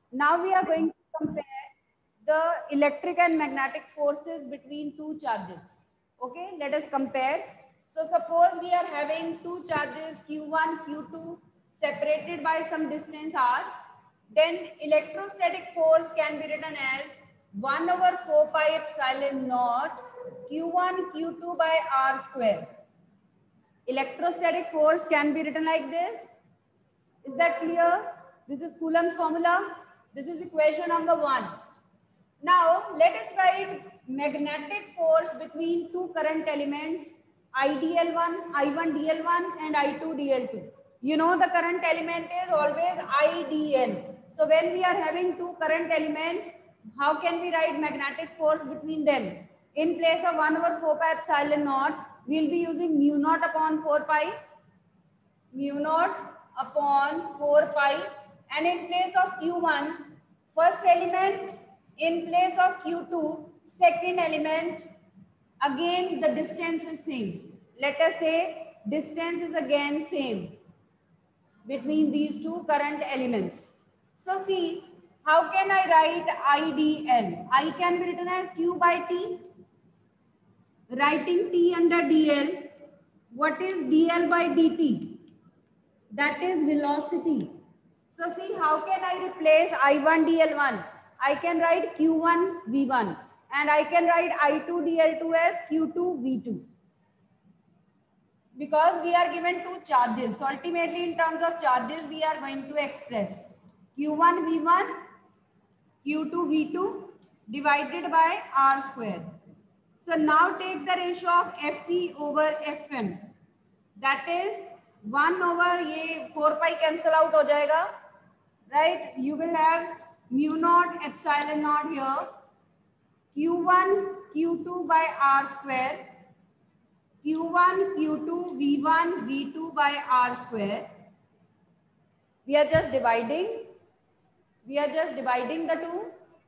Now we are going to compare the electric and magnetic forces between two charges. Okay, let us compare. So suppose we are having two charges Q1, Q2 separated by some distance r, then electrostatic force can be written as 1 over 4 pi epsilon naught Q1, Q2 by r square. Electrostatic force can be written like this. Is that clear? This is Coulomb's formula. This is equation number 1. Now, let us write magnetic force between two current elements, IDL1, I1DL1 and I2DL2. You know the current element is always IDL. So when we are having two current elements, how can we write magnetic force between them? In place of 1 over 4 pi epsilon naught, we will be using mu naught upon 4 pi, mu naught upon 4 pi, and in place of Q1, first element, in place of Q2, second element, again the distance is same. Let us say distance is again same between these two current elements. So see, how can I write IDL? I can be written as Q by T. Writing T under DL, what is DL by dt? That is velocity. So see, how can I replace I1 dl1? I can write q1 v1 and I can write I2 dl2 as q2 v2, because we are given two charges. So ultimately in terms of charges we are going to express q1 v1 q2 v2 divided by r square. So now take the ratio of Fe over Fm. That is 1 over ये 4 pi cancel out हो जाएगा, right? You will have mu naught epsilon naught here, Q1 Q2 by r square, Q1 Q2 V1 V2 by r square. We are just dividing the two.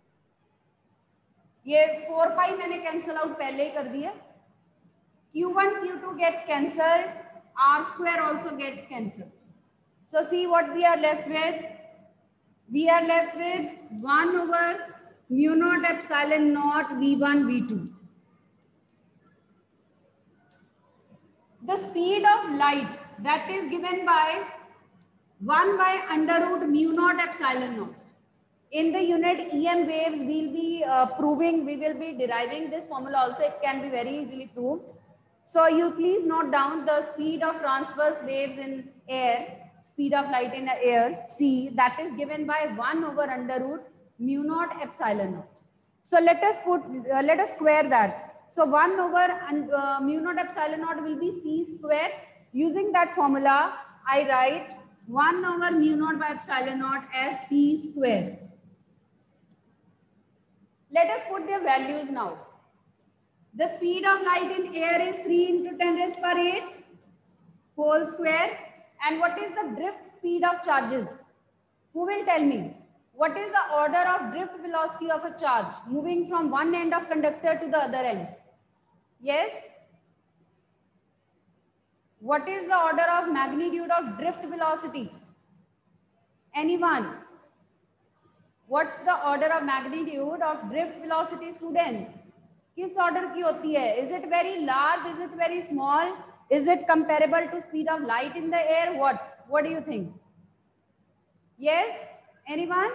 ये 4 pi मैंने cancel out पहले ही कर दिया. Q1 Q2 gets cancelled, r square also gets cancelled. So see what we are left with. We are left with 1 over mu naught epsilon naught V1 V2. The speed of light, that is given by 1 by under root mu naught epsilon naught. In the unit EM waves, we will be deriving this formula also. It can be very easily proved. So you please note down the speed of transverse waves in air, speed of light in the air, C, that is given by 1 over under root mu naught epsilon naught. So let us square that. So 1 over mu naught epsilon naught will be C square. Using that formula, I write 1 over mu naught by epsilon naught as C square. Let us put their values now. The speed of light in air is 3 into 10 raised per 8 whole square. And what is the drift speed of charges? Who will tell me? What is the order of drift velocity of a charge moving from one end of conductor to the other end? Yes? What is the order of magnitude of drift velocity? Anyone? What's the order of magnitude of drift velocity, students? किस order की होती है? Is it very large? Is it very small? Is it comparable to speed of light in the air? What do you think? Yes? Anyone?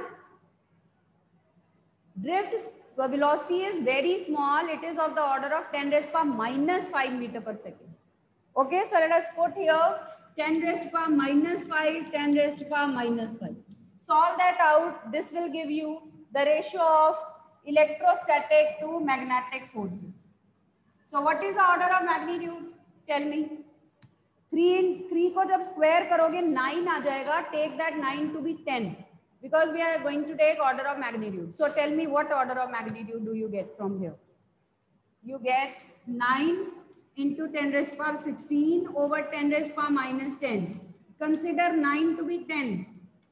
Drift velocity is very small. It is of the order of 10 raised power minus 5 meter per second. Okay, so let us put here 10 raised to power minus 5, 10 raised to power minus 5. Solve that out. This will give you the ratio of electrostatic to magnetic forces. So what is the order of magnitude? Tell me. 3 को जब square करोगे 9 आ जाएगा. Take that 9 to be 10 because we are going to take order of magnitude. So tell me what order of magnitude do you get from here? You get 9 into 10 raised power 16 over 10 raised power minus 10. Consider 9 to be 10.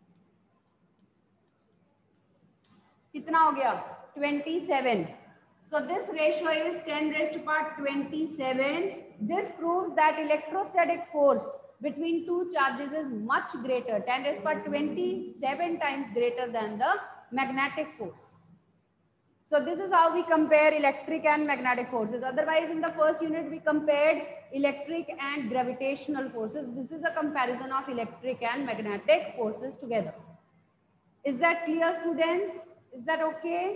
कितना हो गया? 27. So this ratio is 10 raised to power 27. This proves that electrostatic force between two charges is much greater, 10 raised to 27 times greater than the magnetic force. So this is how we compare electric and magnetic forces. Otherwise, in the first unit, we compared electric and gravitational forces. This is a comparison of electric and magnetic forces together. Is that clear, students? Is that okay?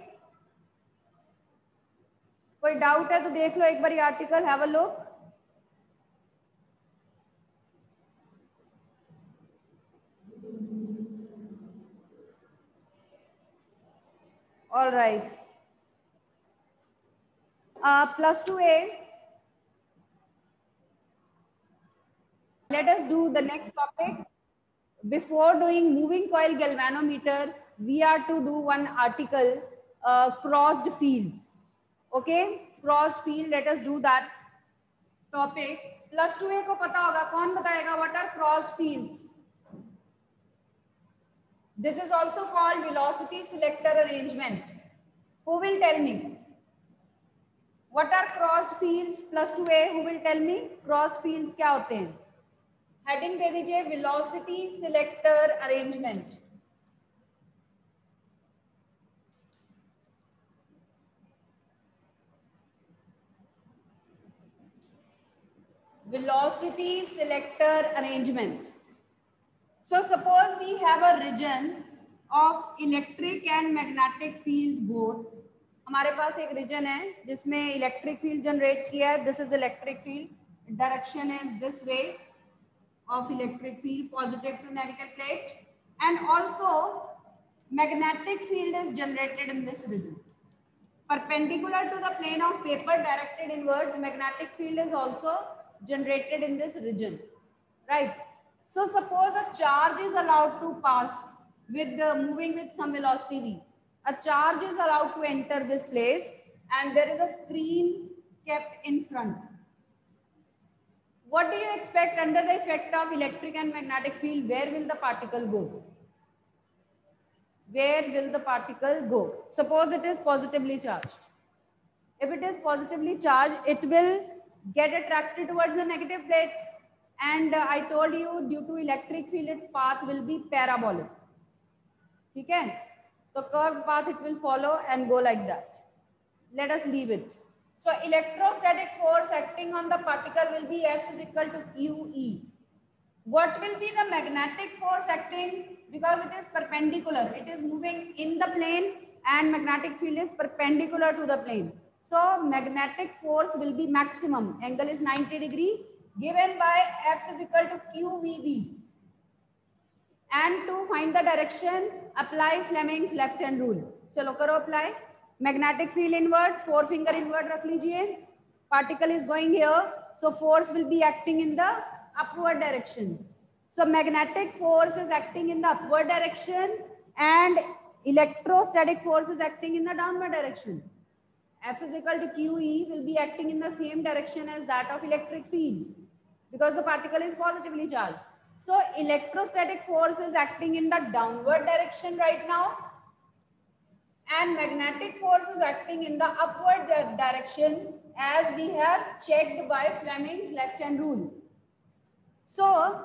कोई doubt है तो देख लो एक बारी article, have a look. All right. Plus 2A. Let us do the next topic. Before doing moving coil galvanometer, we are to do one article, crossed fields. Okay, crossed field. Let us do that topic. Plus 2A को पता होगा, कौन बताएगा? What are crossed fields? This is also called velocity selector arrangement. Who will tell me? What are crossed fields? Plus 2A, who will tell me? Crossed fields क्या होते हैं? Heading दे दीजिए, velocity selector arrangement. Velocity selector arrangement. So suppose we have a region of electric and magnetic field both. हमारे पास एक reason है जिसमें electric field generate किया है. This is electric field, direction is this way of electric field, positive to negative plate, and also magnetic field is generated in this region. Perpendicular to the plane of paper directed inwards, magnetic field is also generated in this region, right? So suppose a charge is allowed to pass with moving with some velocity v. A charge is allowed to enter this place and there is a screen kept in front. What do you expect under the effect of electric and magnetic field? Where will the particle go? Where will the particle go? Suppose it is positively charged. If it is positively charged, it will get attracted towards the negative plate. And I told you, due to electric field, its path will be parabolic. Okay? So curved path it will follow and go like that. Let us leave it. So electrostatic force acting on the particle will be F is equal to QE. What will be the magnetic force acting? Because it is perpendicular. It is moving in the plane and magnetic field is perpendicular to the plane. So magnetic force will be maximum. Angle is 90 degree given by F is equal to QVB. And to find the direction, apply Fleming's left hand rule. Chalo karo apply. Magnetic field inwards, forefinger inward rakh lijiye. Particle is going here. So force will be acting in the upward direction. So magnetic force is acting in the upward direction and electrostatic force is acting in the downward direction. F is equal to QE will be acting in the same direction as that of electric field because the particle is positively charged. So electrostatic force is acting in the downward direction right now and magnetic force is acting in the upward direction as we have checked by Fleming's left hand rule. So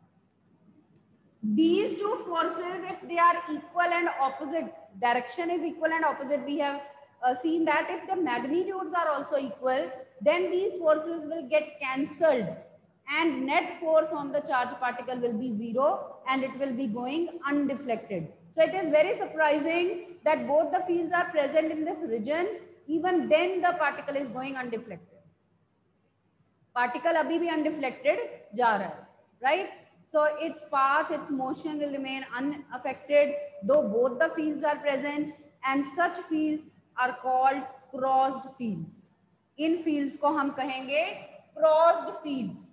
these two forces, if they are equal and opposite, direction is equal and opposite, we have seen that if the magnitudes are also equal, then these forces will get cancelled and net force on the charged particle will be zero and it will be going undeflected. So it is very surprising that both the fields are present in this region, even then the particle is going undeflected. Particle abhi bhi undeflected ja raha hai, right? So its path, its motion will remain unaffected though both the fields are present, and such fields are called crossed fields. In fields ko hum kahenge crossed fields.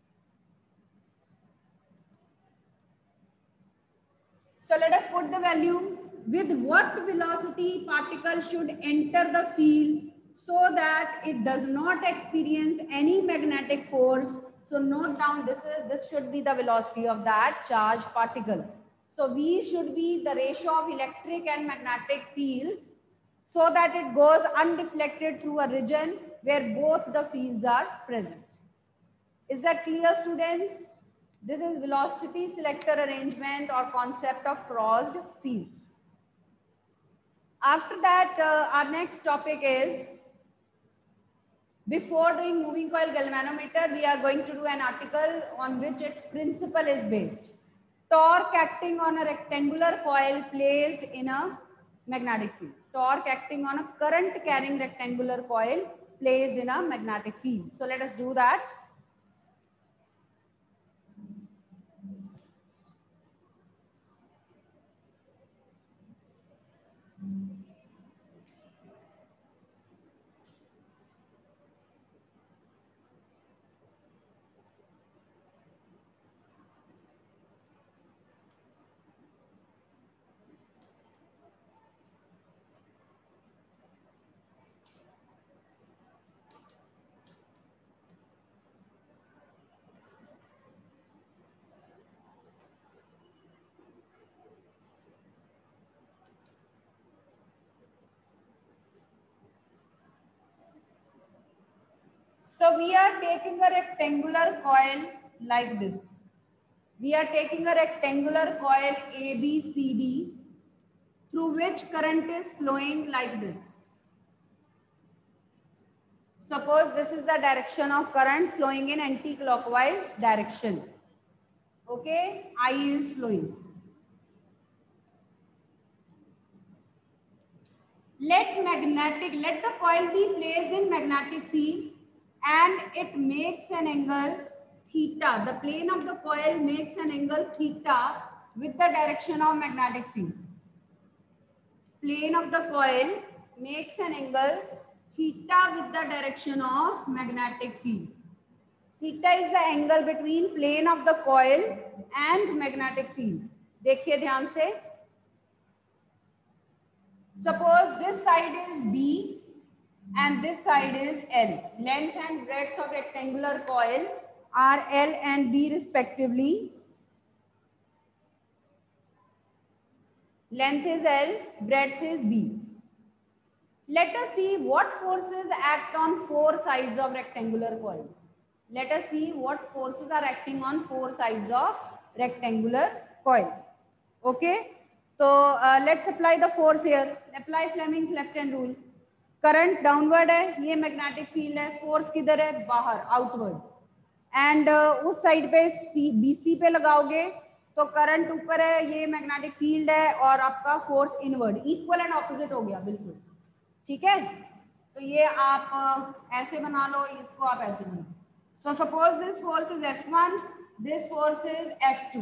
So let us put the value. With what velocity particle should enter the field so that it does not experience any magnetic force? So note down, this should be the velocity of that charged particle. So V should be the ratio of electric and magnetic fields so that it goes undeflected through a region where both the fields are present. Is that clear, students? This is velocity selector arrangement or concept of crossed fields. After that, our next topic is, before doing moving coil galvanometer, we are going to do an article on which its principle is based. Torque acting on a rectangular coil placed in a magnetic field. Torque acting on a current carrying rectangular coil placed in a magnetic field. So let us do that. So we are taking a rectangular coil like this. We are taking a rectangular coil ABCD through which current is flowing like this. Suppose this is the direction of current flowing in anti-clockwise direction. Okay, I is flowing. Let the coil be placed in magnetic field and it makes an angle theta. The plane of the coil makes an angle theta with the direction of magnetic field. Plane of the coil makes an angle theta with the direction of magnetic field. Theta is the angle between plane of the coil and magnetic field. देखिए ध्यान से. Suppose this side is B and this side is L. Length and breadth of rectangular coil are L and B respectively. Length is L, breadth is B. Let us see what forces act on four sides of rectangular coil. Let us see what forces are acting on four sides of rectangular coil. Okay. So let's apply the force here. Apply Fleming's left hand rule. Current downward है, ये magnetic field है. Force किधर है? बाहर, outward. And उस side पे BC पे लगाओगे तो करंट ऊपर है, ये मैग्नेटिक फील्ड है और आपका force inward. Equal and opposite हो गया बिल्कुल. ठीक है, तो ये आप ऐसे बना लो, इसको आप ऐसे बना लो. So suppose this force is F1, this force is F2.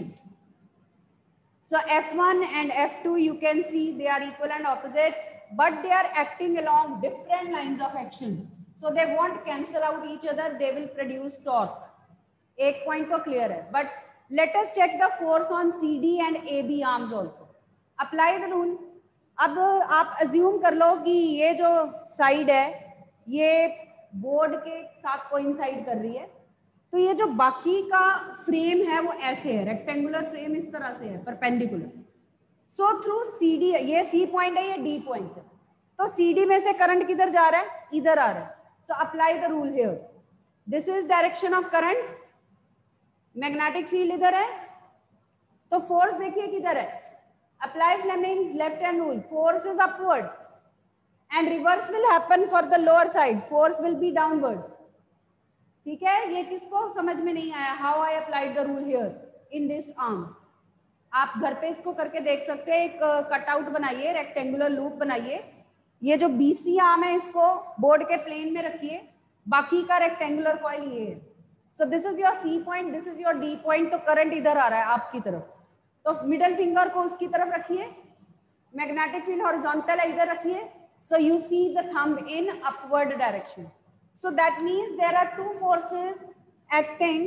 So F1 and F2, you can see they are equal and opposite, but they are acting along different lines of action. So they won't cancel out each other, they will produce torque. एक point तो clear है. But let us check the force on CD and AB arms also. Apply the rule. अब आप assume कर लो कि ये जो side है, ये board के साथ coincide कर रही है. तो ये जो बाकी का फ्रेम है वो ऐसे है, रेक्टेंगुलर फ्रेम इस तरह से है, परपेंडिकुलर. सो थ्रू CD, ये C पॉइंट है, ये D पॉइंट है, तो CD में से करंट किधर जा रहा है? इधर आ रहा है. So apply the rule here. This is direction of current, magnetic field इधर है, तो फोर्स देखिए किधर है. Apply Fleming's left hand rule. Force is upwards and reverse will happen for the lower side. Force will be downwards. ठीक है, ये किसको समझ में नहीं आया? How I applied the rule here in this arm. आप घर पे इसको करके देख सकते हैं. एक कटआउट बनाइए, रेक्टेंगुलर लूप बनाइए. ये जो BC आर्म है इसको बोर्ड के प्लेन में रखिए, बाकी का रेक्टेंगुलर कॉइल ये है. So this is your C point, this is your D point. तो करंट इधर आ रहा है आपकी तरफ, तो मिडल फिंगर को उसकी तरफ रखिए. मैग्नेटिक फील्ड हॉरिजॉन्टल है, इधर रखिए. So you see the thumb in upward direction. So that means there are two forces acting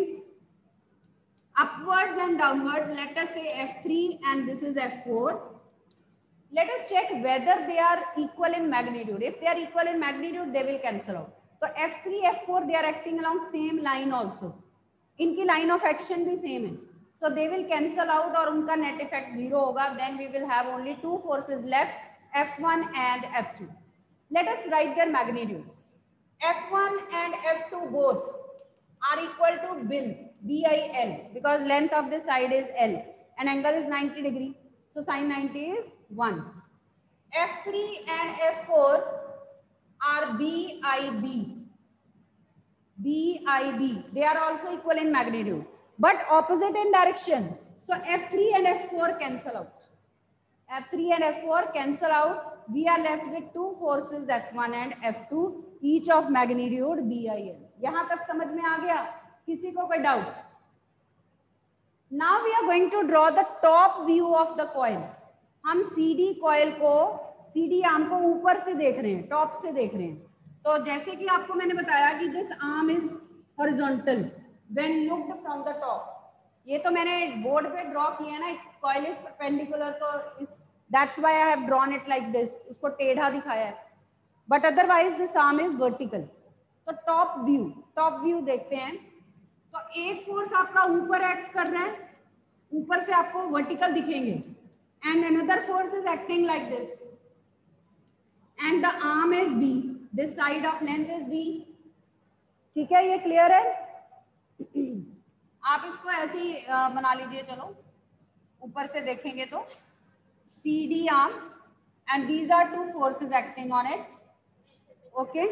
upwards and downwards. Let us say F3 and this is F4. Let us check whether they are equal in magnitude. If they are equal in magnitude, they will cancel out. So F3, F4, they are acting along same line also. इनकी line of action भी same है. So they will cancel out और उनका net effect zero होगा. Then we will have only two forces left, F1 and F2. Let us write their magnitudes. F1 and F2 both are equal to Bill. BIL, because length of this side is L and angle is 90 degree. So sin 90 is 1. F3 and F4 are BIB. BIB. They are also equal in magnitude, but opposite in direction. So F3 and F4 cancel out. F3 and F4 cancel out. We are left with two forces F1 and F2, each of magnitude BIL. यहाँ तक समझ में आ गया? किसी को कोई doubt? Now we are going to draw the top view of the coil. हम CD coil को, CD arm को ऊपर से देख रहे हैं, टॉप से देख रहे हैं. तो जैसे कि आपको मैंने बताया कि this arm is horizontal when looked from the top. ये तो मैंने बोर्ड पे ड्रॉ किया ना, coil is perpendicular, तो that's why I have drawn it like this. इसको टेढ़ा दिखाया है. But otherwise this arm is vertical. तो top view देखते हैं. तो एक फोर्स आपका ऊपर एक्ट कर रहा है, ऊपर से आपको वर्टिकल दिखेंगे, and another force is acting like this, and the arm is B, this side of length is B. ठीक है, ये क्लियर है? आप इसको ऐसे ही बना लीजिए. चलो ऊपर से देखेंगे तो C D arm and these are two forces acting on it. Okay,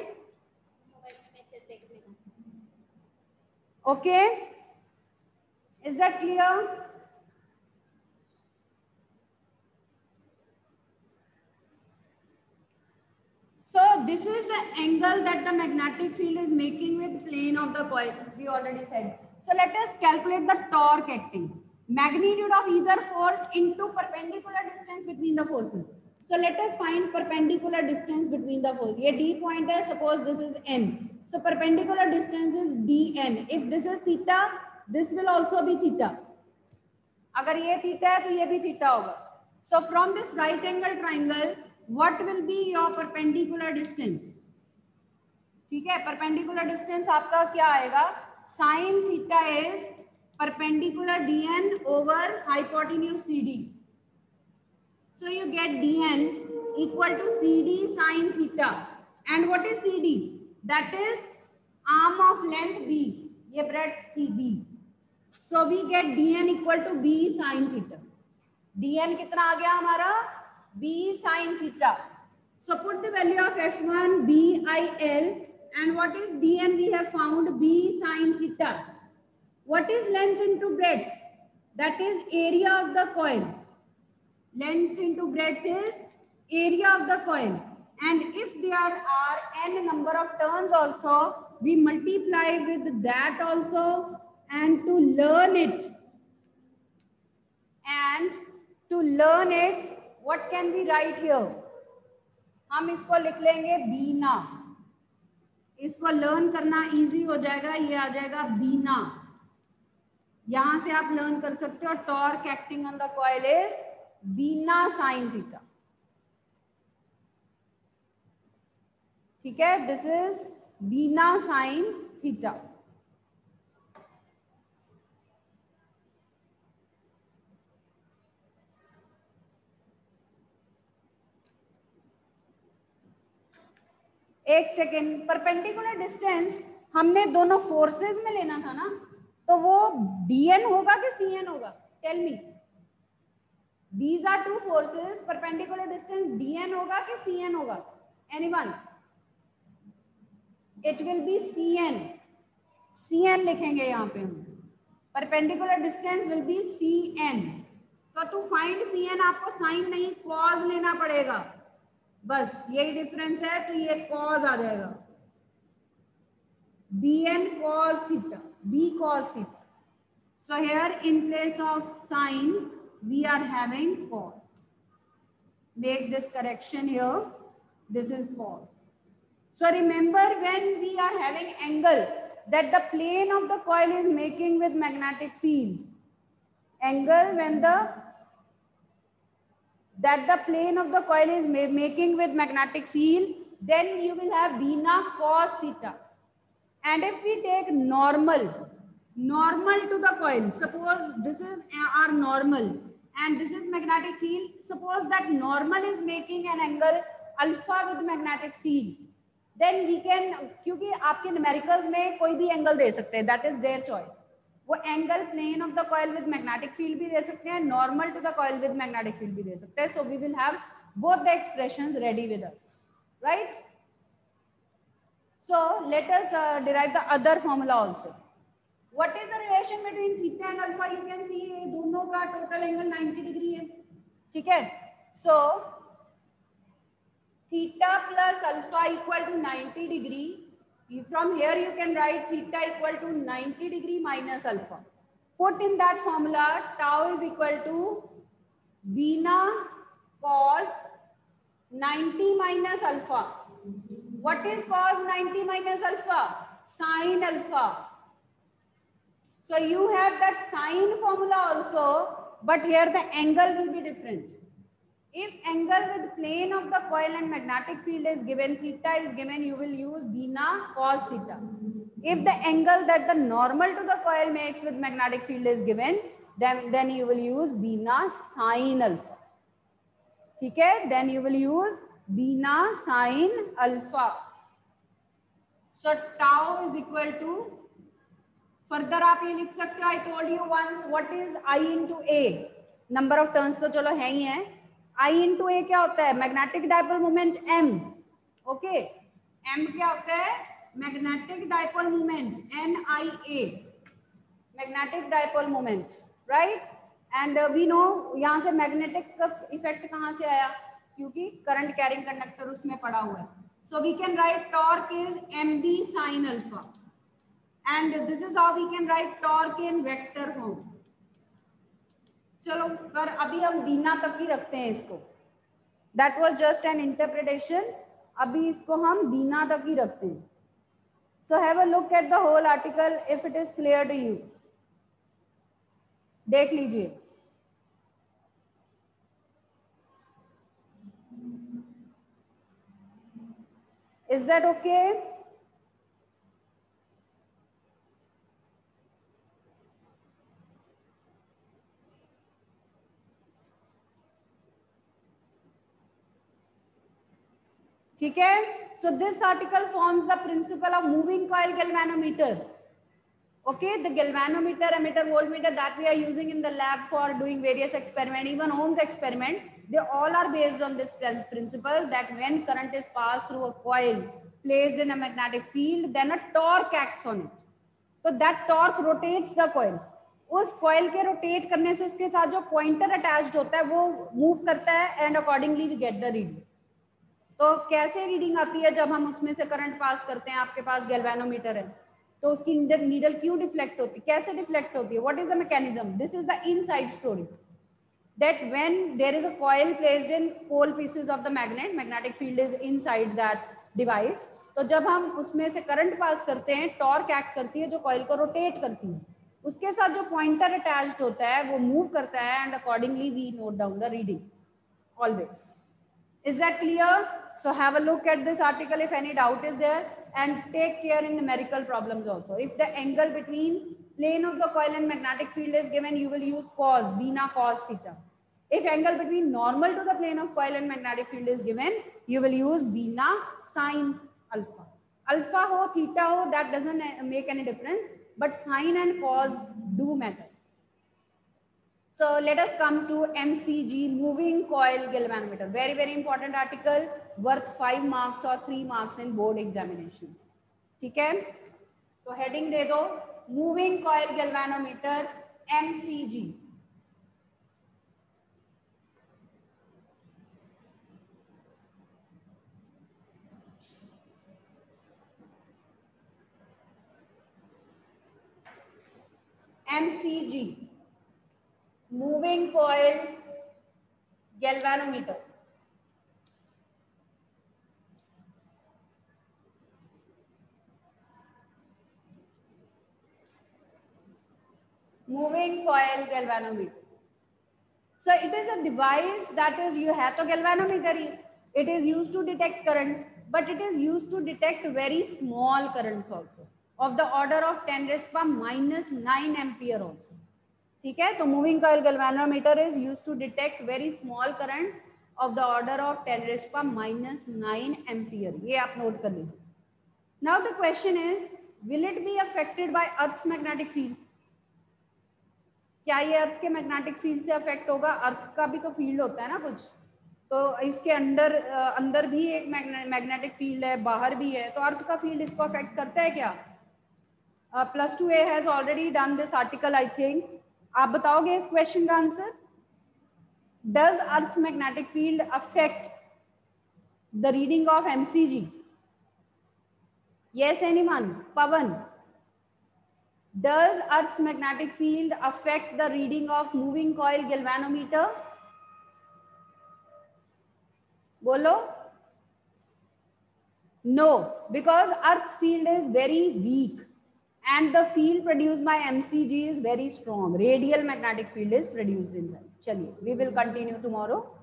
okay, is that clear? So this is the angle that the magnetic field is making with plane of the coil, we already said. So let us calculate the torque acting, magnitude of either force into perpendicular distance between the forces. So let us find perpendicular distance between the forces. ये D point है, suppose this is N. So perpendicular distance is dn. If this is theta, this will also be theta. अगर ये theta है तो ये भी theta होगा. So from this right angle triangle, what will be your perpendicular distance? ठीक है, perpendicular distance आपका क्या आएगा? Sin theta is perpendicular dn over hypotenuse CD. So you get dn equal to CD sin theta. And what is CD? That is arm of length B, ये breadth थी B. So we get dn equal to B sin theta. dn कितना आ गया हमारा? B sin theta. So put the value of F1 BIL, and what is dn? We have found B sin theta. What is length into breadth? That is area of the coil. Length into breadth is area of the coil. And if there are n number of turns also, we multiply with that also. And to learn it, what can we write here? हम इसको लिख लेंगे बीना. इसको learn करना easy हो जाएगा, ये आ जाएगा बीना. यहां से आप लर्न कर सकते हो. Torque acting on the coil is BINA sine theta. ठीक है, this is BINA sine theta. एक सेकेंड, परपेंडिकुलर डिस्टेंस हमने दोनों फोर्सेस में लेना था ना, तो वो dn होगा कि cn होगा? Tell me. These are two forces, perpendicular distance dn होगा कि cn होगा? Anyone? It will be Cn. Cn लिखेंगे यहाँ पे हम. Perpendicular distance will be Cn. तो to find Cn आपको sin नहीं cos लेना पड़ेगा. बस यही डिफरेंस है, तो ये cos आ जाएगा. Bn cos theta, B cos theta. So here in place of sin, we are having cos. Make this correction here. This is cos. So remember, when we are having angle that the plane of the coil is making with magnetic field, angle when that the plane of the coil is making with magnetic field, then you will have bina cos theta. And if we take normal to the coil, suppose this is our normal and this is magnetic field, suppose that normal is making an angle alpha with magnetic field, then we can, क्योंकि आपके numericals में कोई भी angle दे सकते हैं, that is their choice. वो angle plane of the coil with magnetic field भी दे सकते हैं, normal to the coil with magnetic field भी दे सकते हैं. So we will have both the expressions ready with us, right? So let us derive the other formula also. What is the relation between theta and alpha? You can see दोनों का total angle 90 degree है, ठीक है? So theta plus alpha equal to 90 degree. From here you can write theta equal to 90 degree minus alpha. Put in that formula tau is equal to bina cos 90 minus alpha. What is cos 90 minus alpha? Sin alpha. So you have that sin formula also, but here the angle will be different. If angle with plane of the coil and magnetic field is given, theta is given, you will use bina cos theta. If the angle that the normal to the coil makes with magnetic field is given, then you will use bina sin alpha. ठीक है, then you will use bina sin alpha. So tau is equal to, further आप ये लिख सकते हो, I told you once what is I into A. Number of turns तो चलो है ही है. I into A क्या होता है? Magnetic dipole moment M. Okay, M क्या होता है? Magnetic dipole moment NIA. Magnetic dipole moment, right? And we know यहाँ से मैग्नेटिक का इफेक्ट कहाँ से आया? क्योंकि करंट कैरिंग कंडक्टर उसमें पड़ा हुआ है. So we can write torque is M B sine alpha, and this is how we can write torque in vector form. चलो पर अभी हम बीना तक ही रखते हैं इसको. That was just an interpretation. अभी इसको हम बीना तक ही रखते हैं. So have a look at the whole article if it is clear to you. देख लीजिए. Is that okay? ठीक है. So this article forms the principle of moving coil galvanometer. Okay, the galvanometer, ammeter, voltmeter that we are using in the lab for doing various experiments, even Ohm's experiment, they all are based on this principle that when current is passed through a coil placed in a magnetic field, then a torque acts on it. So that torque rotates the coil. उस coil के rotate करने से उसके साथ जो pointer attached होता है वो move करता है and accordingly we get the reading. तो कैसे रीडिंग आती है? जब हम उसमें से करंट पास करते हैं, आपके पास गैल्वेनोमीटर है, तो उसकी नीडल क्यों डिफ्लेक्ट होती है? कैसे डिफ्लेक्ट होती है? What is the mechanism? This is the inside story. That when there is a coil placed in pole pieces of the magnet, magnetic field is inside that device. तो जब हम उसमें से करंट पास करते हैं, torque act करती है जो कॉइल को रोटेट करती है. उसके साथ जो पॉइंटर अटैच्ड होता है वो मूव करता है and accordingly we note down the reading always. Is that clear? So have a look at this article if any doubt is there, and take care in numerical problems also. If the angle between plane of the coil and magnetic field is given, you will use cos, bina cos theta. If angle between normal to the plane of coil and magnetic field is given, you will use bina sin alpha. Alpha ho, theta ho, that doesn't make any difference, but sin and cos do matter. So let us come to MCG, moving coil galvanometer. Very, very important article, worth 5 marks or 3 marks in board examinations. ठीक है? तो heading दे दो, moving coil galvanometer MCG. MCG. Moving coil galvanometer. Moving coil galvanometer. So it is a device that is, you have to galvanometer. It is used to detect currents, but it is used to detect very small currents also, of the order of 10⁻⁹ ampere also. ठीक है? तो moving coil galvanometer is used to detect very small currents of the order of 10⁻⁹ ampere. ये आप नोट कर लीजिए. Now the question is, will it be affected by earth's magnetic field? क्या ये अर्थ के मैग्नेटिक फील्ड से अफेक्ट होगा? अर्थ का भी तो फील्ड होता है ना कुछ, तो इसके अंदर भी एक मैग्नेटिक फील्ड है, बाहर भी है, तो अर्थ का फील्ड इसको अफेक्ट करता है क्या? +2A has already done this article I think. आप बताओगे इस क्वेश्चन का answer? Does earth magnetic field affect the reading of MCG? Yes, anyone? Pavan. Does Earth's magnetic field affect the reading of moving coil galvanometer? Bolo. No, because Earth's field is very weak and the field produced by MCG is very strong. Radial magnetic field is produced inside. Chaliye, we will continue tomorrow.